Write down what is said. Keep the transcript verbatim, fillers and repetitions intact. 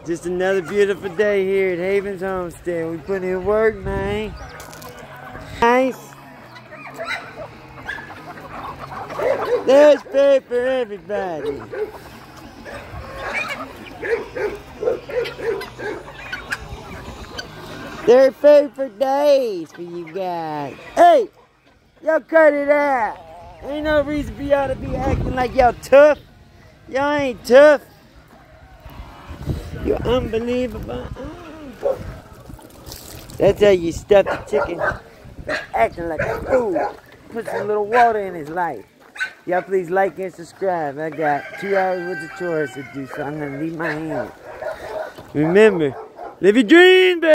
Just another beautiful day here at Haven's Homestead. We put in work, man. Nice. There's food for everybody. There's food for days for you guys. Hey, y'all cut it out. Ain't no reason for y'all to be acting like y'all tough. Y'all ain't tough. You're unbelievable. That's how you stuff the chicken. Acting like a fool. Put some little water in his life. Y'all please like and subscribe. I got two hours worth of chores to do, so I'm going to leave my hand. Remember, live your dream, baby.